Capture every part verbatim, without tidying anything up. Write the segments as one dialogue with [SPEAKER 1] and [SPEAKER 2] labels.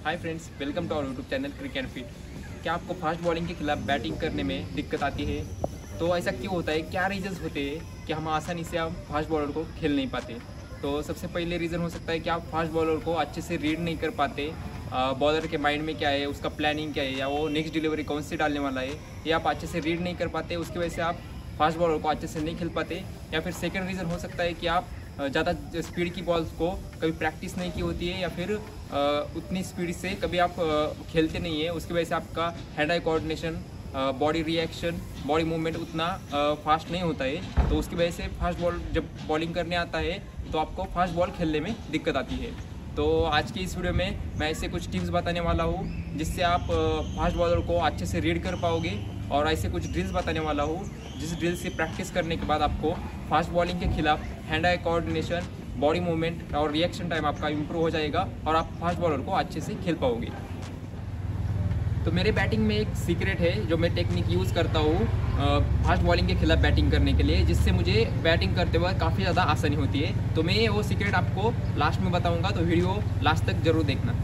[SPEAKER 1] Hi friends, welcome to our YouTube channel crick and fit. क्या आपको fast bowling के खिलाफ बैटिंग करने में दिक्कत आती है? तो ऐसा क्यों होता है? क्या रीजंस होते हैं कि हम आसानी से हम फास्ट बॉलर को खेल नहीं पाते? तो सबसे पहले रीज़न हो सकता है कि आप फास्ट बॉलर को अच्छे से रीड नहीं कर पाते। बॉलर के माइंड में क्या है, उसका प्लानिंग क्या है, या वो नेक्स्ट डिलीवरी कौन सी डालने वाला है, ये आप अच्छे से रीड नहीं कर पाते। उसकी वजह से आप फास्ट बॉलर को अच्छे से नहीं खेल पाते। या फिर सेकंड रीज़न हो सकता है कि आप ज़्यादा स्पीड की बॉल्स को कभी प्रैक्टिस नहीं की होती है, या फिर उतनी स्पीड से कभी आप खेलते नहीं है। उसकी वजह से आपका hand eye coordination, body reaction, body movement उतना फास्ट नहीं होता है। तो उसकी वजह से फास्ट बॉल जब बॉलिंग करने आता है तो आपको फास्ट बॉल खेलने में दिक्कत आती है। तो आज की इस वीडियो में मैं ऐसे कुछ टिप्स बताने वाला हूँ जिससे आप फास्ट बॉलर को अच्छे से रीड कर पाओगे, और ऐसे कुछ ड्रिल्स बताने वाला हूँ जिस ड्रिल से प्रैक्टिस करने के बाद आपको फास्ट बॉलिंग के खिलाफ hand eye coordination, body movement और रिएक्शन टाइम आपका इम्प्रूव हो जाएगा और आप फास्ट बॉलर को अच्छे से खेल पाओगे। तो मेरे बैटिंग में एक सीक्रेट है जो मैं टेक्निक यूज़ करता हूँ फास्ट बॉलिंग के खिलाफ बैटिंग करने के लिए, जिससे मुझे बैटिंग करते वक्त काफ़ी ज़्यादा आसानी होती है। तो मैं वो सीक्रेट आपको लास्ट में बताऊँगा, तो वीडियो लास्ट तक ज़रूर देखना।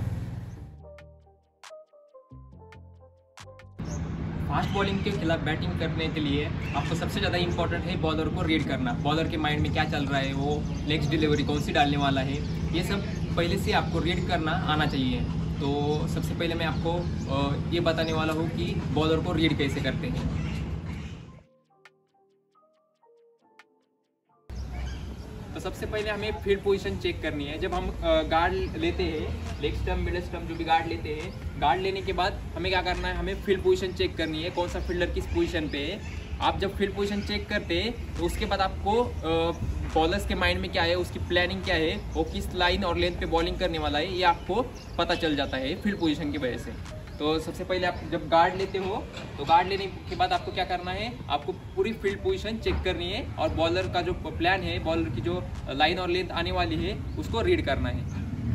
[SPEAKER 1] फास्ट बॉलिंग के खिलाफ बैटिंग करने के लिए आपको सबसे ज़्यादा इंपॉर्टेंट है बॉलर को रीड करना। बॉलर के माइंड में क्या चल रहा है, वो नेक्स्ट डिलीवरी कौन सी डालने वाला है, ये सब पहले से आपको रीड करना आना चाहिए। तो सबसे पहले मैं आपको ये बताने वाला हूँ कि बॉलर को रीड कैसे करते हैं। तो सबसे पहले हमें फील्ड पोजीशन चेक करनी है। जब हम गार्ड लेते हैं, लेग स्टम्प, मिडल स्टम्प, जो भी गार्ड लेते हैं, गार्ड लेने के बाद हमें क्या करना है, हमें फील्ड पोजीशन चेक करनी है, कौन सा फील्डर किस पोजीशन पे है। आप जब फील्ड पोजीशन चेक करते हैं तो उसके बाद आपको बॉलर्स के माइंड में क्या है, उसकी प्लानिंग क्या है, वो किस लाइन और लेंथ पे बॉलिंग करने वाला है, ये आपको पता चल जाता है फील्ड पोजीशन की वजह से। तो सबसे पहले आप जब गार्ड लेते हो तो गार्ड लेने के बाद आपको क्या करना है, आपको पूरी फील्ड पोजीशन चेक करनी है और बॉलर का जो प्लान है, बॉलर की जो लाइन और लेंथ आने वाली है, उसको रीड करना है।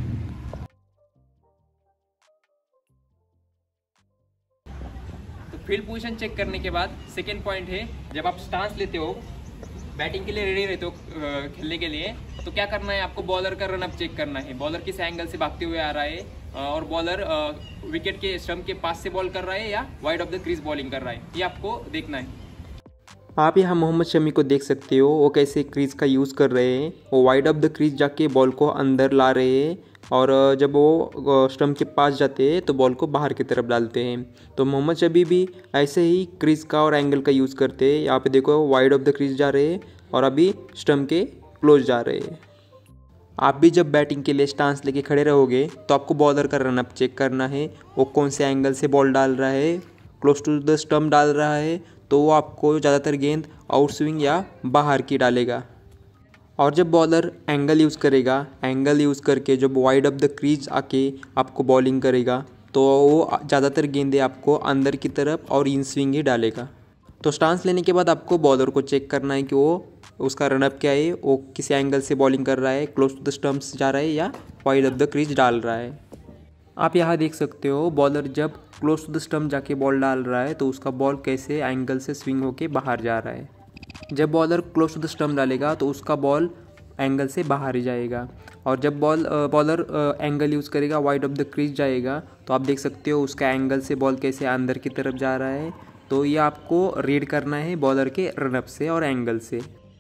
[SPEAKER 1] तो फील्ड पोजीशन चेक करने के बाद सेकेंड पॉइंट है, जब आप स्टांस लेते हो, बैटिंग के लिए रेडी रहते हो खेलने के लिए, तो क्या करना है, आपको बॉलर का रनअप चेक करना है। बॉलर किस एंगल से भागते हुए आ रहा है, और बॉलर विकेट के स्टंप के पास से बॉल कर रहा है या wide of the crease bowling कर रहा है, ये आपको देखना है।
[SPEAKER 2] आप यहाँ मोहम्मद शमी को देख सकते हो, वो कैसे क्रीज का यूज़ कर रहे हैं। वो वाइड ऑफ द क्रीज जाके बॉल को अंदर ला रहे हैं, और जब वो स्टंप के पास जाते हैं तो बॉल को बाहर की तरफ डालते हैं। तो मोहम्मद शमी भी ऐसे ही क्रीज का और एंगल का यूज़ करते हैं। यहाँ पे देखो, वाइड ऑफ द क्रीज जा रहे हैं और अभी स्टंप के क्लोज जा रहे हैं। आप भी जब बैटिंग के लिए स्टांस लेके खड़े रहोगे तो आपको बॉलर का रनअप चेक करना है, वो कौन से एंगल से बॉल डाल रहा है। क्लोज टू द स्टंप डाल रहा है तो वो आपको ज़्यादातर गेंद आउट स्विंग या बाहर की डालेगा। और जब बॉलर एंगल यूज़ करेगा, एंगल यूज़ करके जब वाइड ऑफ द क्रीज आके आपको बॉलिंग करेगा तो वो ज़्यादातर गेंदें आपको अंदर की तरफ और इन स्विंग ही डालेगा। तो स्टांस लेने के बाद आपको बॉलर को चेक करना है कि वो उसका रनअप क्या है, वो किस एंगल से बॉलिंग कर रहा है, क्लोज टू द स्टंप्स जा रहा है या वाइड ऑफ द क्रीज डाल रहा है। आप यहाँ देख सकते हो, बॉलर जब क्लोज टू द स्टंप जाके बॉल डाल रहा है तो उसका बॉल कैसे एंगल से स्विंग होके बाहर जा रहा है। जब bowler close to the stump डालेगा तो उसका बॉल एंगल से बाहर ही जाएगा, और जब बॉल बॉलर एंगल यूज़ करेगा, वाइड ऑफ द क्रीज जाएगा, तो आप देख सकते हो उसका एंगल से बॉल कैसे अंदर की तरफ जा रहा है। तो ये आपको रीड करना है बॉलर के रनअप से और एंगल से।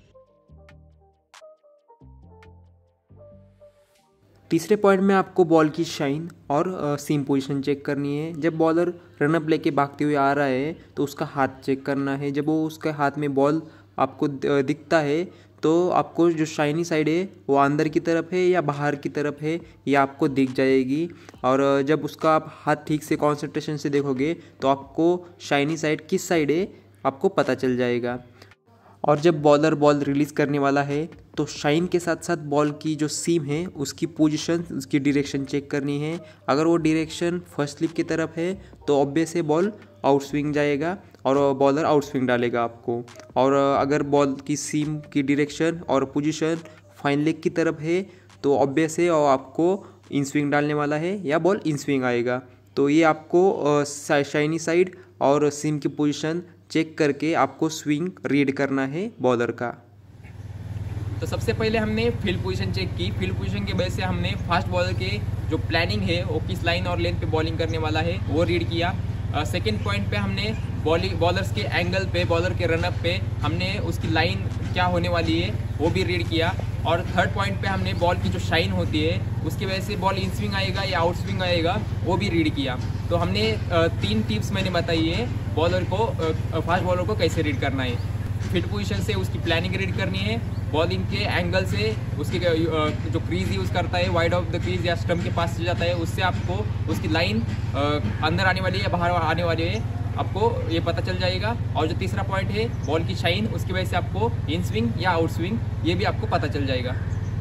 [SPEAKER 2] तीसरे पॉइंट में आपको बॉल की शाइन और सीम पोजीशन चेक करनी है। जब बॉलर रनअप लेके भागते हुए आ रहा है तो उसका हाथ चेक करना है। जब वो उसके हाथ में बॉल आपको दिखता है तो आपको जो शाइनी साइड है वो अंदर की तरफ है या बाहर की तरफ है, ये आपको दिख जाएगी। और जब उसका आप हाथ ठीक से कॉन्सेंट्रेशन से देखोगे तो आपको शाइनी साइड किस साइड है आपको पता चल जाएगा। और जब बॉलर बॉल रिलीज़ करने वाला है तो शाइन के साथ साथ बॉल की जो सीम है उसकी पोजीशन, उसकी डायरेक्शन चेक करनी है। अगर वो डायरेक्शन फर्स्ट स्लिप की तरफ है तो ऑब्वियस है बॉल आउट स्विंग जाएगा और बॉलर आउट स्विंग डालेगा आपको। और अगर बॉल की सीम की डायरेक्शन और पोजीशन फाइन लेग की तरफ है तो ऑब्वियस है और आपको इन स्विंग डालने वाला है या बॉल इन स्विंग आएगा। तो ये आपको शाइनी साइड और सीम की पोजीशन चेक करके आपको स्विंग रीड करना है बॉलर का।
[SPEAKER 1] तो सबसे पहले हमने फील्ड पोजीशन चेक की। फील्ड पोजीशन की वजह से हमने फास्ट बॉलर के जो प्लानिंग है वो किस लाइन और लेंथ पे बॉलिंग करने वाला है वो रीड किया। सेकंड uh, पॉइंट पे हमने बॉलिंग बॉलर्स के एंगल पे, बॉलर के रनअप पे हमने उसकी लाइन क्या होने वाली है वो भी रीड किया। और थर्ड पॉइंट पे हमने बॉल की जो शाइन होती है उसकी वजह से बॉल इन स्विंग आएगा या आउट स्विंग आएगा वो भी रीड किया। तो हमने uh, तीन टिप्स मैंने बताई है बॉलर को, फास्ट बॉलर को कैसे रीड करना है। फिट पोजीशन से उसकी प्लानिंग रीड करनी है, बॉलिंग के एंगल से उसके जो क्रीज यूज़ करता है, वाइड ऑफ द क्रीज या स्टंप के पास से जाता है, उससे आपको उसकी लाइन अंदर आने वाली है या बाहर आने वाली है आपको ये पता चल जाएगा। और जो तीसरा पॉइंट है बॉल की शाइन, उसकी वजह से आपको इन स्विंग या आउट स्विंग ये भी आपको पता चल जाएगा।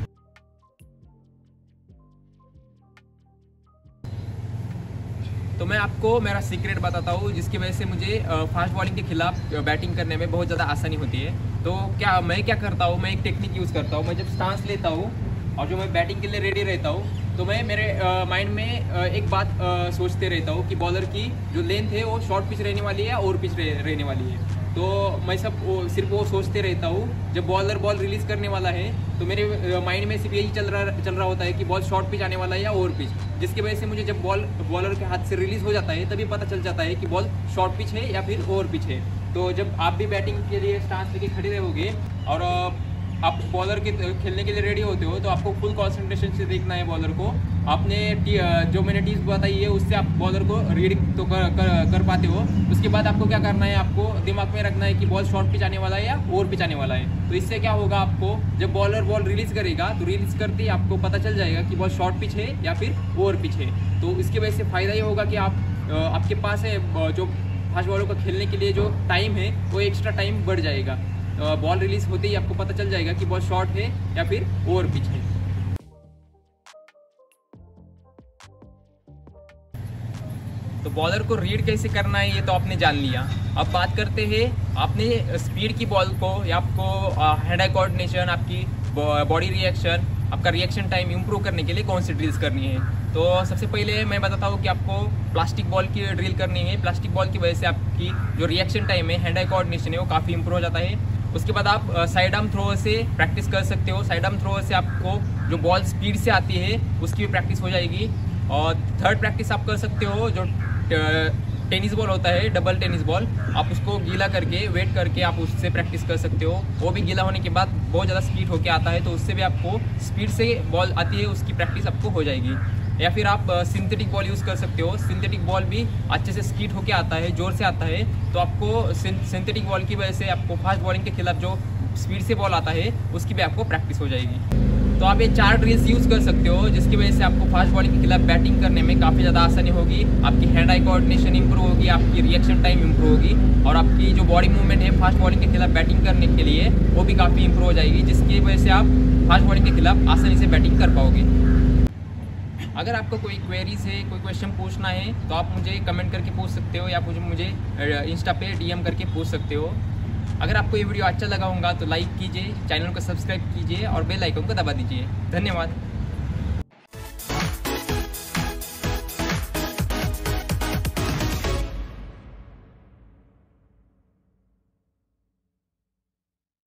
[SPEAKER 1] तो मैं आपको मेरा सीक्रेट बताता हूँ जिसकी वजह से मुझे फास्ट बॉलिंग के खिलाफ बैटिंग करने में बहुत ज़्यादा आसानी होती है। तो क्या मैं क्या करता हूँ, मैं एक टेक्निक यूज़ करता हूँ। मैं जब स्टांस लेता हूँ और जो मैं बैटिंग के लिए रेडी रहता हूँ तो मैं मेरे माइंड में आ, एक बात आ, सोचते रहता हूँ कि बॉलर की जो लेंथ है वो शॉर्ट पिच रहने वाली है या ओवर पिच रह, रहने वाली है। तो मैं सब वो, सिर्फ वो सोचते रहता हूँ। जब बॉलर बॉल रिलीज़ करने वाला है तो मेरे माइंड में सिर्फ यही चल रहा चल रहा होता है कि बॉल शॉर्ट पिच आने वाला है या ओवर पिच, जिसकी वजह से मुझे जब बॉल बॉलर के हाथ से रिलीज़ हो जाता है तभी पता चल जाता है कि बॉल शॉर्ट पिच है या फिर ओवर पिच है। तो जब आप भी बैटिंग के लिए स्टांस लेके खड़े रहोगे और आप बॉलर के खेलने के लिए रेडी होते हो तो आपको फुल कंसंट्रेशन से देखना है बॉलर को। आपने जो मैंने टिप्स बताई है उससे आप बॉलर को रीड तो कर, कर, कर पाते हो। उसके बाद आपको क्या करना है, आपको दिमाग में रखना है कि बॉल शॉर्ट पिच आने वाला है या ओवर पिच आने वाला है। तो इससे क्या होगा, आपको जब बॉलर बॉल रिलीज़ करेगा तो रिलीज़ करते ही आपको पता चल जाएगा कि बॉल शॉर्ट पिच है या फिर ओवर पिच है। तो इसकी वजह से फ़ायदा ये होगा कि आप आपके पास है जो फास्ट बॉलर को खेलने के लिए जो टाइम है वो एक्स्ट्रा टाइम बढ़ जाएगा। बॉल रिलीज होते ही आपको पता चल जाएगा कि बॉल शॉर्ट है या फिर ओवर पिच है। तो बॉलर को रीड कैसे करना है ये तो आपने जान लिया। अब बात करते हैं आपने स्पीड की बॉल को या आपको हैंड आई कोऑर्डिनेशन, आपकी बॉडी रिएक्शन, आपका रिएक्शन टाइम इंप्रूव करने के लिए कौन सी ड्रिल्स करनी है। तो सबसे पहले मैं बताता हूँ कि आपको प्लास्टिक बॉल की ड्रिल करनी है। प्लास्टिक बॉल की वजह से आपकी जो रिएक्शन टाइम है, हैंड आई कोऑर्डिनेशन है वो काफ़ी इंप्रूव हो जाता है। उसके बाद आप साइड आर्म थ्रो से प्रैक्टिस कर सकते हो। साइड आर्म थ्रो से आपको जो बॉल स्पीड से आती है उसकी भी प्रैक्टिस हो जाएगी। और थर्ड प्रैक्टिस आप कर सकते हो जो टेनिस बॉल होता है, डबल टेनिस बॉल, आप उसको गीला करके वेट करके आप उससे प्रैक्टिस कर सकते हो। वो भी गीला होने के बाद बहुत ज़्यादा स्पीड होके आता है तो उससे भी आपको स्पीड से बॉल आती है उसकी प्रैक्टिस आपको हो जाएगी। या फिर आप सिंथेटिक बॉल यूज़ कर सकते हो। सिंथेटिक बॉल भी अच्छे से स्कीट होके आता है, जोर से आता है। तो आपको सिंथेटिक बॉल की वजह से आपको फास्ट बॉलिंग के खिलाफ जो स्पीड से बॉल आता है उसकी भी आपको प्रैक्टिस हो जाएगी। तो आप ये चार ड्रिल्स यूज़ कर सकते हो जिसकी वजह से आपको फास्ट बॉलिंग के खिलाफ बैटिंग करने में काफ़ी ज़्यादा आसानी होगी। आपकी हैंड आई कोऑर्डिनेशन इंप्रूव होगी, आपकी रिएक्शन टाइम इंप्रूव होगी और आपकी जो बॉडी मूवमेंट है फास्ट बॉलिंग के खिलाफ बैटिंग करने के लिए वो भी काफ़ी इंप्रूव हो जाएगी, जिसकी वजह से आप फास्ट बॉलिंग के खिलाफ आसानी से बैटिंग कर पाओगे। अगर आपको कोई क्वेरीज है, कोई क्वेश्चन पूछना है तो आप मुझे कमेंट करके पूछ सकते हो या मुझे मुझे इंस्टा पे डीएम करके पूछ सकते हो। अगर आपको ये वीडियो अच्छा लगा होगा तो लाइक कीजिए, चैनल को सब्सक्राइब कीजिए और बेल आइकन को दबा दीजिए। धन्यवाद।